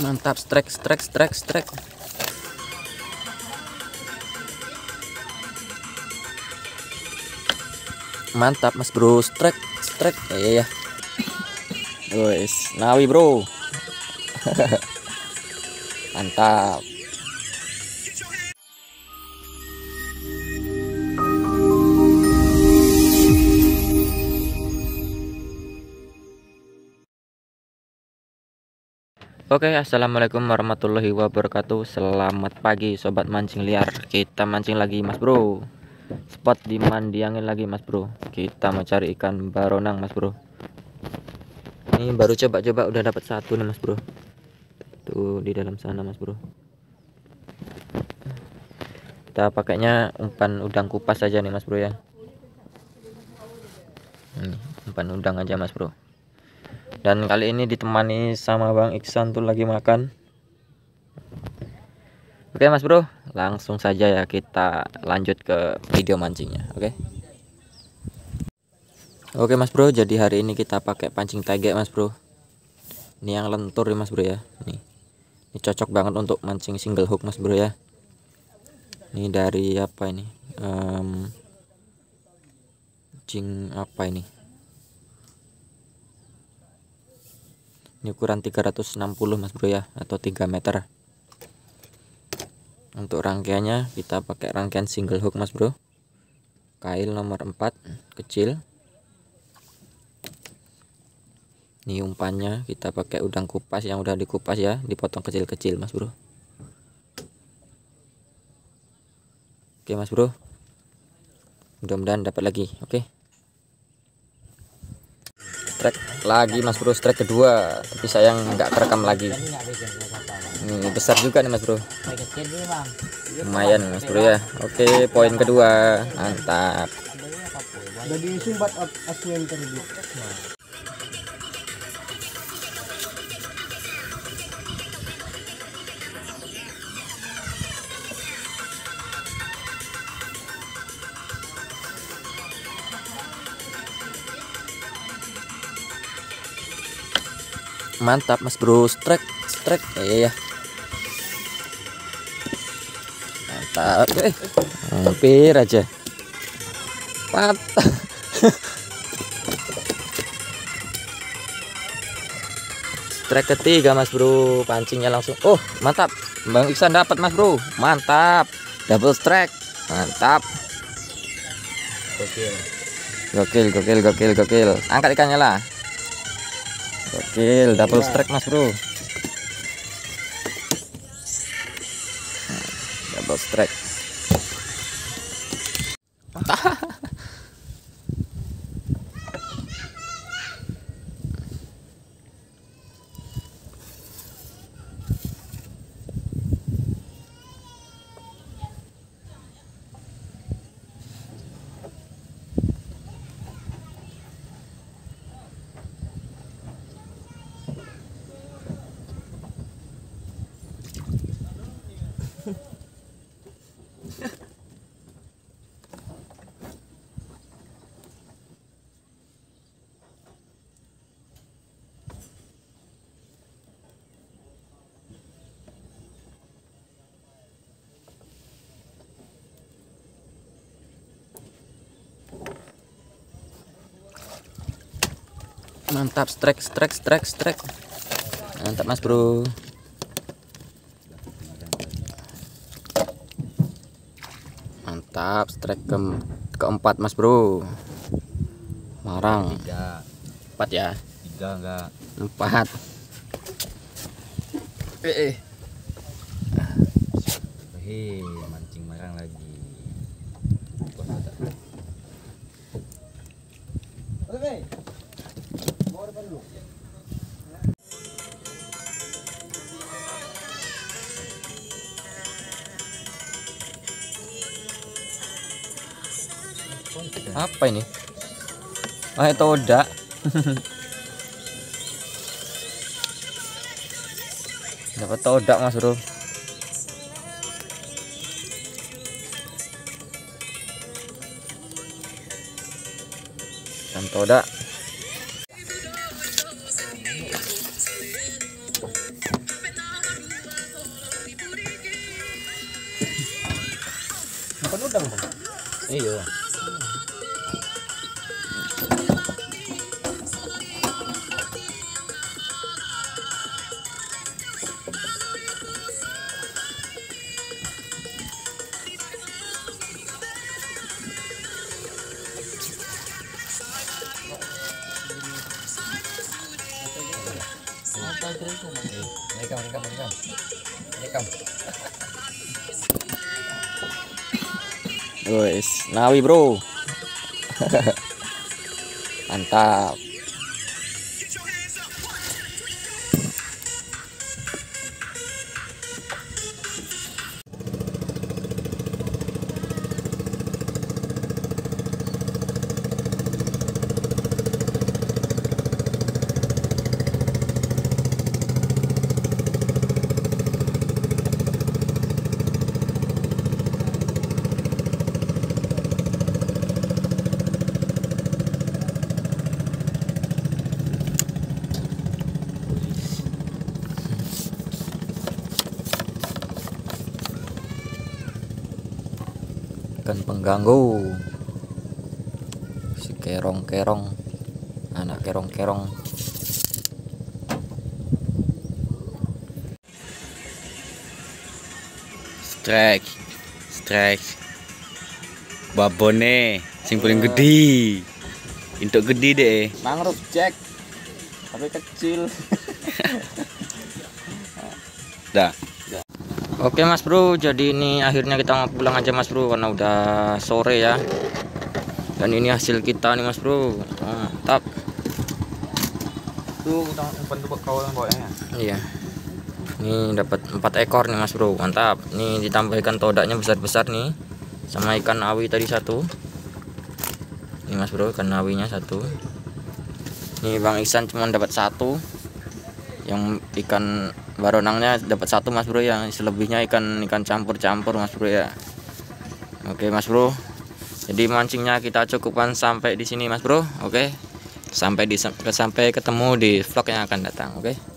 Mantap, strike. Mantap Mas Bro, strike. Ya. Wes, nawi bro. Mantap. Oke, assalamualaikum warahmatullahi wabarakatuh. Selamat pagi sobat mancing liar. Kita mancing lagi Mas Bro. Spot di Mandiangin lagi Mas Bro. Kita mau cari ikan baronang Mas Bro. Ini baru coba udah dapat satu nih Mas Bro. Tuh di dalam sana Mas Bro. Kita pakainya umpan udang kupas aja nih Mas Bro ya. Umpan udang aja Mas Bro. Dan kali ini ditemani sama Bang Iksan tuh lagi makan. Oke Mas Bro, langsung saja ya kita lanjut ke video mancingnya. Oke Mas Bro, jadi hari ini kita pakai pancing tegek Mas Bro. Ini yang lentur ya Mas Bro ya. Ini cocok banget untuk mancing single hook Mas Bro ya. Ini dari apa ini? Pancing apa ini? Ini ukuran 360 Mas Bro ya, atau 3 meter. Untuk rangkaiannya kita pakai rangkaian single hook Mas Bro. Kail nomor 4 kecil. Ini umpannya kita pakai udang kupas yang udah dikupas ya, dipotong kecil-kecil Mas Bro. Oke Mas Bro, mudah-mudahan dapat lagi. Oke, strike lagi Mas Bro, strike kedua, tapi sayang nggak kerekam lagi. Ini besar juga nih Mas Bro, lumayan Mas Bro ya. Oke, poin kedua, mantap. Mantap Mas Bro, strike ya. Mantap. Hampir aja patah. Strike ketiga Mas Bro, pancingnya langsung. Oh mantap, Bang Iksan dapat Mas Bro, mantap, double strike, mantap. Gokil. Angkat ikannya lah. Gokil, double strike Mas Bro. Double strike. Mantap, strike. Mantap Mas Bro. Mantap, strike keempat Mas Bro. Marang. 4 ya. 3 enggak. 4. Mancing marang lagi. Apa ini? Todak. Dapat todak Mas Bro. Dan todak. Kan udang, Bang. Iya. Rekam. Wes, nawi bro. Mantap. Ikan pengganggu, si kerong-kerong, anak kerong-kerong. Strike. Babone sing paling gede. Untuk gede deh. Mangrove Jack, tapi kecil. Dah. Oke mas bro, jadi ini akhirnya kita mau pulang aja mas bro, karena udah sore ya. Dan ini hasil kita nih mas bro, mantap. Tuh kita umpan tuh kawan bawahnya. Iya, ini dapat 4 ekor nih mas bro, mantap. Ini ditambah ikan todaknya besar-besar nih, sama ikan awi tadi 1. Ini mas bro, ikan awinya 1. Ini Bang Iksan cuma dapat 1. Yang ikan baronangnya dapat 1 mas bro, yang selebihnya ikan campur-campur mas bro ya. Oke mas bro, jadi mancingnya kita cukupkan sampai di sini mas bro. Oke, sampai ketemu di vlog yang akan datang. Oke.